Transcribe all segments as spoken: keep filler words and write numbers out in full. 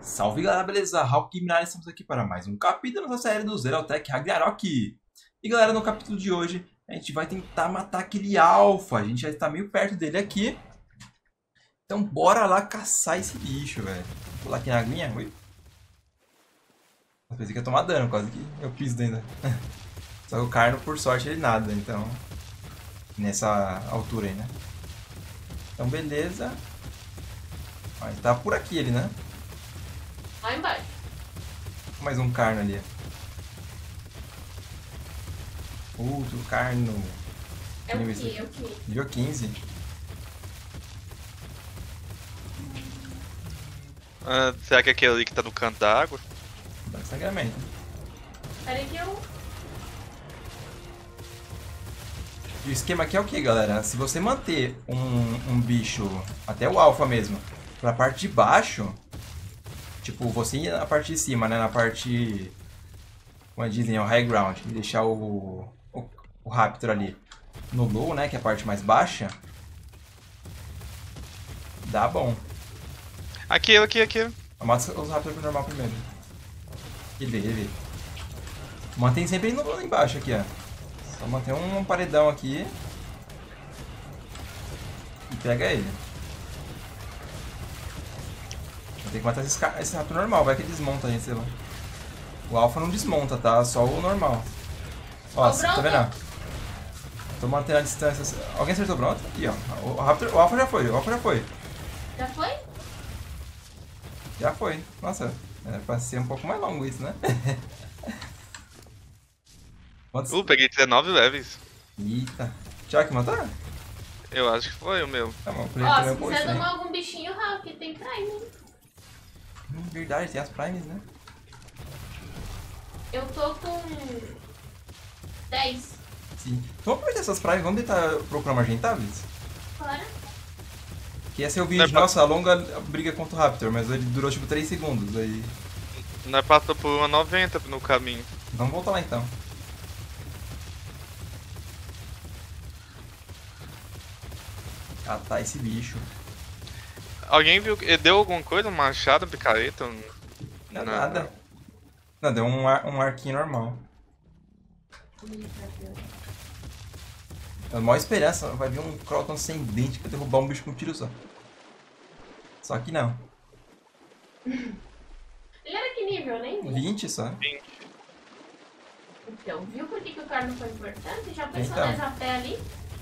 Salve galera, beleza? Hawk Minari, estamos aqui para mais um capítulo da nossa série do Zerotech Ragnarok. E galera, no capítulo de hoje a gente vai tentar matar aquele alfa. A gente já está meio perto dele aqui. Então bora lá caçar esse bicho, velho. Vou pular aqui na aguinha. Oi. Eu pensei que ia tomar dano, quase que eu piso ainda. Só que o Carno, por sorte, ele nada, então... Nessa altura aí, né? Então beleza. Ah, ele tá por aqui ele, né? Lá embaixo. Mais um Carno ali. Outro Carno. É o Nível que? É o que? Nível quinze. Ah, será que é aquele ali que tá no canto da água? Dá sangramento. Peraí que eu... E o esquema aqui é o que, galera? Se você manter um, um bicho, até o alfa mesmo, pra parte de baixo, tipo, você ir na parte de cima, né? Na parte, como dizem, o high ground, e deixar o, o, o Raptor ali no low, né? Que é a parte mais baixa, dá bom. Aqui, aqui, aqui. Mata os Raptors normal primeiro. Ele vê, ele vê. Mantém sempre no low embaixo aqui, ó. Só manter um paredão aqui. E pega ele. Tem que matar esse, esse rato normal, vai que ele desmonta a gente, sei lá. O alfa não desmonta, tá? Só o normal. Ó, Ô, tá vendo? Tô mantendo a distância. Alguém acertou pronto? Aqui, ó. O, raptor, o alfa já foi, o alfa já foi. Já foi? Já foi. Nossa, é pra ser um pouco mais longo isso, né? Quantos... Uh, peguei dezenove leves. Eita. Tiago que matou? Eu acho que foi o meu. Tá bom, Ó, se quiser tomar algum bichinho, Hulk, tem Prime. Hum, verdade, tem as primes, né? Eu tô com... dez. Sim. Vamos aproveitar essas primes, vamos tentar procurar uma argentáveis? Claro. Que ia ser o vídeo de, nossa, a longa briga contra o Raptor, mas ele durou tipo três segundos, aí... Nós passamos por uma noventa no caminho. Vamos voltar lá então. Catar esse bicho. Alguém viu? Ele deu alguma coisa? Um machado, um picareta? Um... Não, nada. Não, deu um, ar, um arquinho normal. A maior esperança, vai vir um Croton sem dente pra derrubar um bicho com um tiro só. Só que não. Ele era que nível, nem vi. vinte só. vinte. Então, viu por que, que o cara não foi importante? Já pensou Então. nessa pé ali?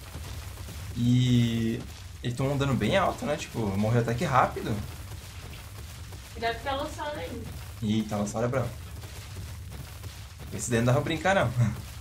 E... Ele tomou um dano bem alto, né? Tipo, morreu até que rápido. Cuidado com a loçada aí. Eita, ela só é brava. Esse daí não dá pra brincar, não.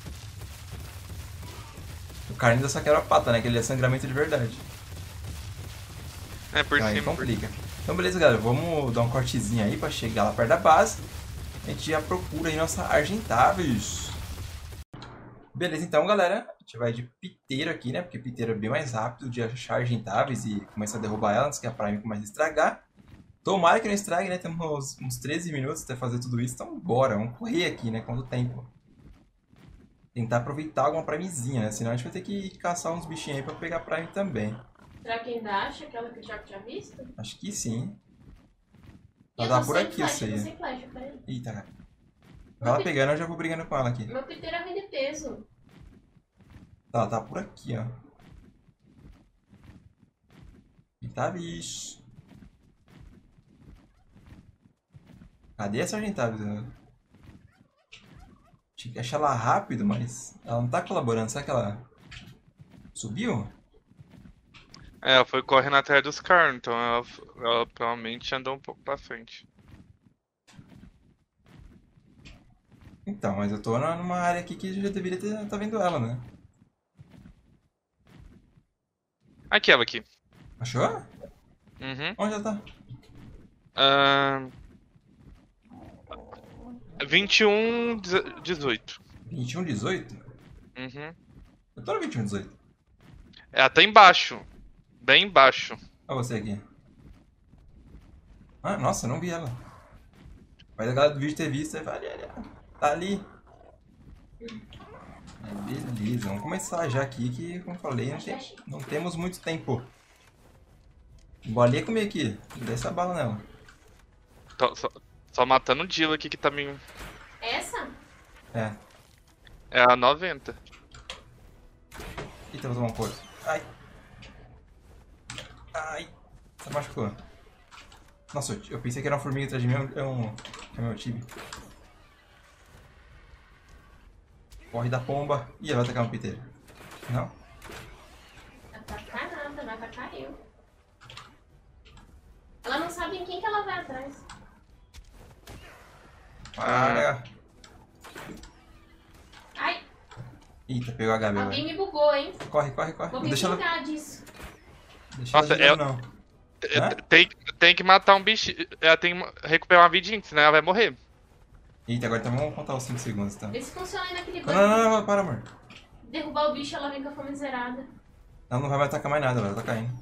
O cara ainda só quebra a pata, né? Que ele é sangramento de verdade. É, por Então aí cima. complica. Então beleza, galera. Vamos dar um cortezinho aí pra chegar lá perto da base. A gente já procura aí nossa Argentáveis. Beleza, então, galera. A gente vai de piteiro aqui, né? Porque piteiro é bem mais rápido de achar Argentáveis e começar a derrubar ela antes que a Prime comece a estragar. Tomara que não estrague, né? Temos uns treze minutos até fazer tudo isso. Então bora, vamos correr aqui, né? Quanto tempo. Tentar aproveitar alguma Primezinha, né? Senão a gente vai ter que caçar uns bichinhos aí pra pegar Prime também. Será que ainda acha aquela que o Thiago tinha visto? Acho que sim. Eu Ela tô tá por sem aqui, flash, isso aí. eu tô sem flash, peraí. Eita, cara. Vai lá pegando, eu já vou brigando com ela aqui. Meu piteiro é ruim de peso. Tá, ela tá por aqui, ó. Eita, bicho. Cadê essa Argentáveis? Tinha que achar ela rápido, mas ela não tá colaborando. Será que ela subiu? É, ela foi correndo atrás dos caras, então ela, ela provavelmente andou um pouco pra frente. Então, mas eu tô numa área aqui que eu já deveria ter tá vendo ela, né? Aqui, ela aqui. Achou? Uhum. Onde ela tá? Ah, vinte e um, dezoito. vinte e um, dezoito? Uhum. Eu tô no vinte e um, dezoito. Ela tá embaixo. Bem embaixo. Olha você aqui. Ah, nossa, eu não vi ela. Mas a galera do vídeo ter visto, aí fala, ali, tá ali. É, beleza, vamos começar já aqui que, como eu falei, não, tem, não temos muito tempo. Bolinha comigo aqui, dá essa bala nela. tô só, só matando o Dilo aqui que tá meio... Essa? É. É a noventa. Eita, vou tomar um couro. Ai. Ai. Você machucou. Nossa, eu, eu pensei que era uma formiga atrás de mim, é um... É meu time. Corre da pomba. Ih, ela vai atacar um piteiro. Não? Atacar nada, vai atacar eu. Ela não sabe em quem que ela vai atrás. Para. Ai, Eita, pegou a Gabi agora. alguém me bugou, hein? Corre, corre, corre. Vou Não me deixa ela... vingar disso. Deixa Nossa, ela de eu- lado, não. É, Hã? Tem, tem que matar um bicho. Ela tem que recuperar uma vidinha, senão ela vai morrer. Eita, agora então vamos contar os cinco segundos, tá? Vê se funciona aí naquele Não, não, banco. não, não, para, amor. Derrubar o bicho, ela vem com a fome zerada. Ela não vai mais atacar mais nada, ela tá caindo.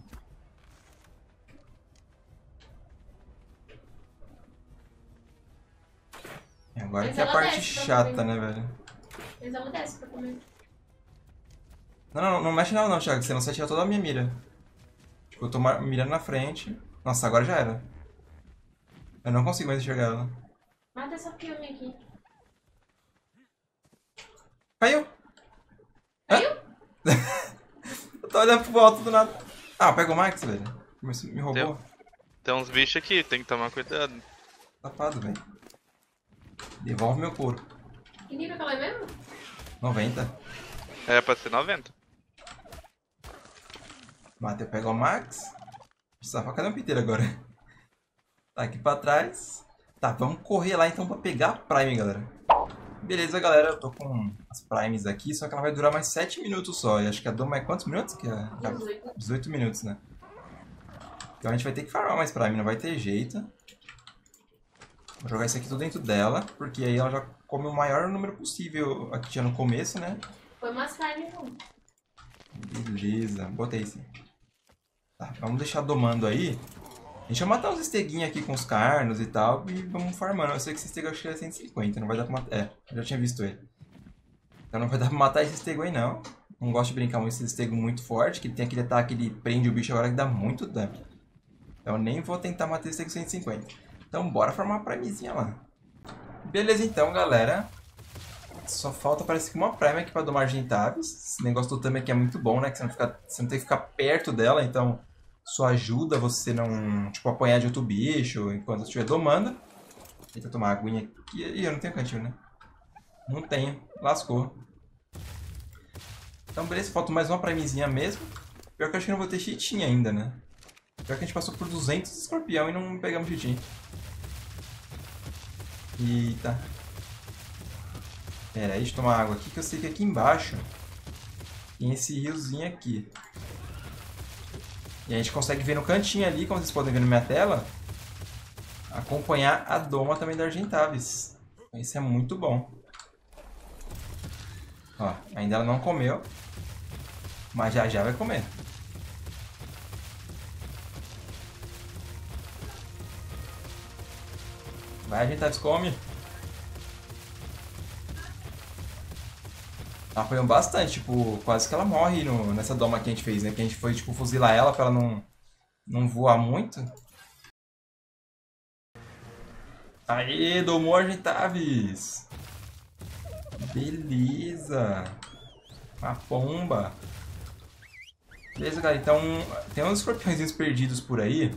É, agora Mas que é a ela parte desce pra chata, comer. né, velho? Mas ela desce pra comer. Não, não, não mexe nela não, Thiago, senão você tira toda a minha mira. Tipo, eu tô mar- mirando na frente. Nossa, agora já era. Eu não consigo mais enxergar ela. Mata essa filme aqui. Caiu! Caiu? Eu tô olhando pro alto do nada. Ah, pega o Max, velho. Mas me roubou. Deu. Tem uns bichos aqui, tem que tomar cuidado. Safado, velho. Devolve meu couro. Que nível que ela é mesmo? noventa. É pra ser noventa. Matei, pega o Max. Safa, cadê o piteiro agora? Tá aqui pra trás. Tá, vamos correr lá então pra pegar a Prime, galera. Beleza, galera, eu tô com as Primes aqui, só que ela vai durar mais sete minutos só. E acho que a Doma é quantos minutos? Que é... dezoito. dezoito minutos, né? Então a gente vai ter que farmar mais Prime, não vai ter jeito. Vou jogar isso aqui tudo dentro dela, porque aí ela já come o maior número possível aqui já no começo, né? Foi umas carnes junto. Beleza, botei sim. Tá, vamos deixar domando aí. A gente vai matar uns esteguinhos aqui com os carnos e tal, e vamos farmando. Eu sei que esse estego acho que é cento e cinquenta, não vai dar pra matar. É, eu já tinha visto ele. Então não vai dar pra matar esse estego aí não. Não gosto de brincar com esse estego muito forte, que ele tem aquele ataque, ele prende o bicho agora que dá muito dano. Então eu nem vou tentar matar esse estego cento e cinquenta. Então bora formar uma primezinha lá. Beleza então, galera. Só falta, parece que uma prime aqui pra domar Argentavis. Esse negócio do Tame aqui é muito bom, né? Que você não, fica, você não tem que ficar perto dela, então isso ajuda você não, tipo, apanhar de outro bicho enquanto estiver domando. Tenta tomar uma aguinha aqui. Ih, eu não tenho cantil, né? Não tenho. Lascou. Então, beleza. Falta mais uma primezinha mesmo. Pior que eu acho que não vou ter cheatinho ainda, né? Pior que a gente passou por duzentos escorpião e não pegamos cheatinho. Eita. Pera aí, deixa eu tomar água aqui, que eu sei que aqui embaixo tem esse riozinho aqui. E a gente consegue ver no cantinho ali, como vocês podem ver na minha tela, acompanhar a doma também da Argentavis. Isso é muito bom. Ó, ainda ela não comeu, mas já já vai comer. Vai, Argentavis, come. Ela apanhou bastante, tipo, quase que ela morre no, nessa doma que a gente fez, né? Que a gente foi, tipo, fuzilar ela pra ela não, não voar muito. Aê, domou Argentavis! Beleza! Uma pomba! Beleza, galera, então tem uns escorpiõezinhos perdidos por aí.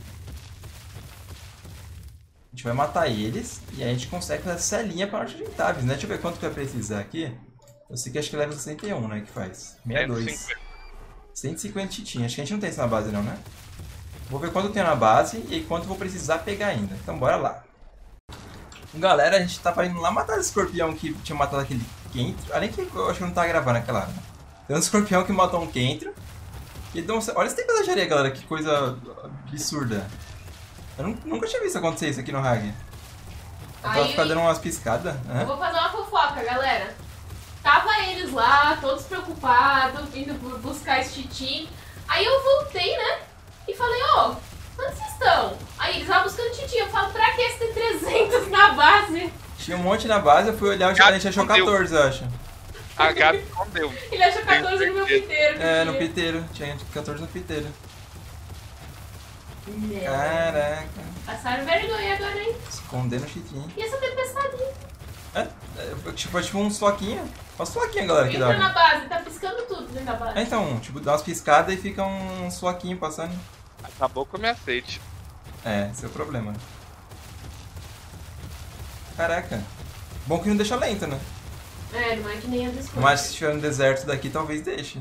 A gente vai matar eles e aí a gente consegue fazer essa celinha pra nossa Argentavis, né? Deixa eu ver quanto que vai precisar aqui. Eu sei que acho que leva sessenta e um, né? Que faz. sessenta e dois. cento e cinquenta titinhas. Acho que a gente não tem isso na base, não, né? Vou ver quanto eu tenho na base e quanto eu vou precisar pegar ainda. Então, bora lá. Galera, a gente tava indo lá matar esse escorpião que tinha matado aquele Kentro. Além que eu acho que não tava gravando aquela hora. Tem um escorpião que matou um Kentro. E deu um... Olha esse tempo de areia, galera. Que coisa absurda. Eu nunca tinha visto acontecer isso aqui no Hag. Eu tava Aí- ficando dando umas piscadas. Eu Né? vou fazer uma fofoca, galera. Tava eles lá, todos preocupados, vindo bu- buscar esse titim. Aí eu voltei, né? E falei, ô, onde vocês estão? Aí eles lá buscando titim. Eu falo, pra que você tem trezentos na base? Tinha um monte na base, eu fui olhar, a gente achou quatorze, eu acho. A Gabi escondeu. Ele achou quatorze no meu piteiro. É, no mentira. piteiro. Tinha quatorze no piteiro. Né? Caraca. Passaram vergonha agora, hein? Escondendo o chitinho. E essa tempestade? É, é, tipo, é tipo uns floquinhos. Umas floquinhas, galera, que Entra dá. na base, tá piscando tudo dentro da base. É, então, tipo, dá umas piscadas e fica uns floquinhos passando. Acabou com a minha sede. É, esse é o problema. Caraca. Bom que não deixa lento, né? É, não é que nem a do Mas se estiver no deserto daqui, talvez deixe.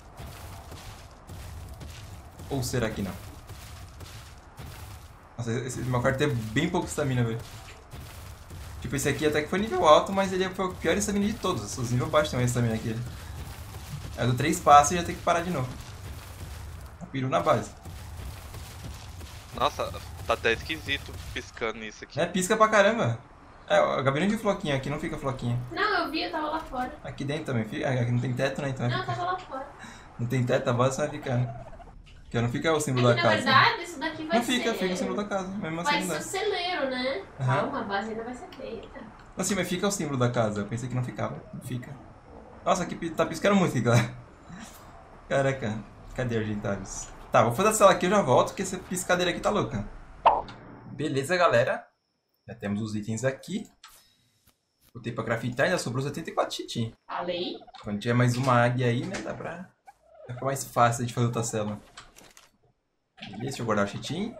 Ou será que não? Nossa, esse meu carro tem bem pouco estamina, velho. Tipo, esse aqui até que foi nível alto, mas ele foi o pior estamina de todos. Os níveis baixos tem mais estamina que ele. É do três passos e já tem que parar de novo. O peru na base. Nossa, tá até esquisito piscando isso aqui. É, pisca pra caramba. É, a Gabi não viu floquinho, aqui não fica floquinho. Não, eu vi, eu tava lá fora. Aqui dentro também fica. Aqui não tem teto, né? Então Não, eu tava lá fora. não tem teto, a base vai ficar, né? Porque não fica o É símbolo que, da na casa. verdade, isso daqui vai Não ser... fica, fica o símbolo da casa. Mesmo assim Vai não ser dá. o celeiro, né? Aham. Calma, a base ainda vai ser feita. Assim, mas fica o símbolo da casa. Eu pensei que não ficava. Não fica. Nossa, aqui tá piscando muito, aqui, galera. Caraca. Cadê Argentavis? Tá, vou fazer a cela aqui e eu já volto, porque essa piscadeira aqui tá louca. Beleza, galera. Já temos os itens aqui. Botei pra craftar, ainda sobrou setenta e quatro chitin. Falei. Quando tiver mais uma águia aí, né, dá pra... Vai ficar mais fácil de fazer outra cela. Beleza, deixa eu guardar o chitin.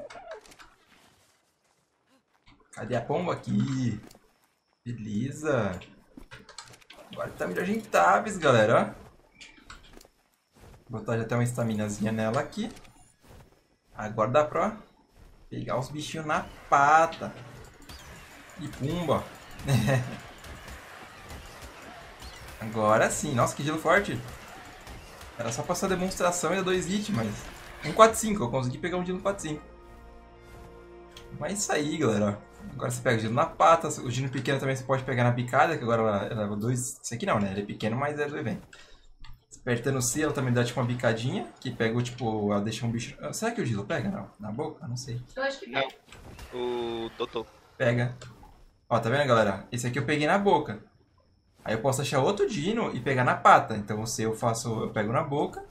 Cadê a pomba? Aqui. Beleza. Agora tá melhor Argentavis, galera, ó. Vou botar já até uma estaminazinha nela aqui. Agora dá pra pegar os bichinhos na pata. E pumba. Agora sim. Nossa, que gelo forte. Era só passar a demonstração e dar dois hits, mas... um quatro cinco, eu consegui pegar um gelo quatro cinco. Mas isso aí, galera. Agora você pega o gelo na pata. O gelo pequeno também você pode pegar na picada, que agora ela, ela leva dois... Esse aqui não, né? Ele é pequeno, mas é do evento. Apertando o C, ela também dá tipo uma bicadinha, que pega o tipo... Ela deixa um bicho... Será que o gelo pega? Não. Na boca? Não sei. Eu acho que Não. O Totô. Pega. Ó, tá vendo, galera? Esse aqui eu peguei na boca. Aí eu posso achar outro dino e pegar na pata. Então se eu faço, eu pego na boca.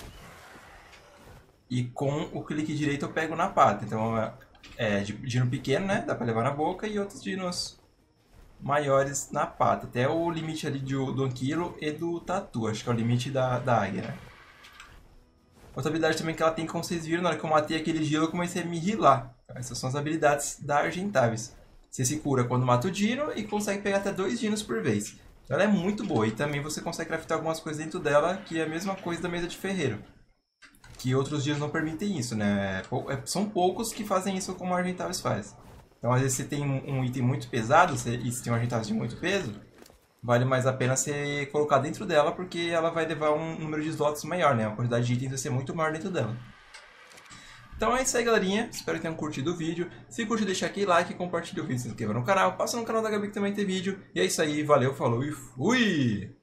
E com o clique direito eu pego na pata. Então é dino pequeno, né? Dá pra levar na boca. E outros dinos maiores na pata. Até o limite ali do, do Anquilo e do Tatu. Acho que é o limite da, da águia, né? Outra habilidade também que ela tem, como vocês viram, na hora que eu matei aquele gelo, eu comecei a me healar. Essas são as habilidades da Argentavis. Você se cura quando mata o dino e consegue pegar até dois dinos por vez. Ela é muito boa e também você consegue craftar algumas coisas dentro dela, que é a mesma coisa da mesa de ferreiro. Que outros dias não permitem isso, né? São poucos que fazem isso como a Argentavis faz. Então às vezes você tem um item muito pesado, você, e você tem uma Argentavis de muito peso, vale mais a pena você colocar dentro dela, porque ela vai levar um número de slots maior, né? A quantidade de itens vai ser muito maior dentro dela. Então é isso aí, galerinha. Espero que tenham curtido o vídeo. Se curtiu, deixa aqui like, compartilha o vídeo, se inscreva no canal. Passa no canal da Gabi que também tem vídeo. E é isso aí. Valeu, falou e fui!